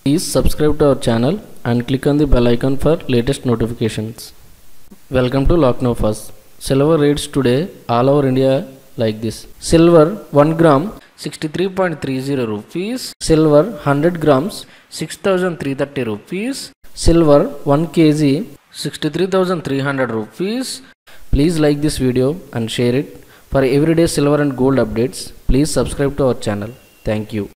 Please subscribe to our channel and click on the bell icon for latest notifications. Welcome to Lucknow First. Silver rates today all over India like this. Silver 1 gram 63.30 rupees. Silver 100 grams 6,330 rupees. Silver 1 kg 63,300 rupees. Please like this video and share it. For everyday silver and gold updates, please subscribe to our channel. Thank you.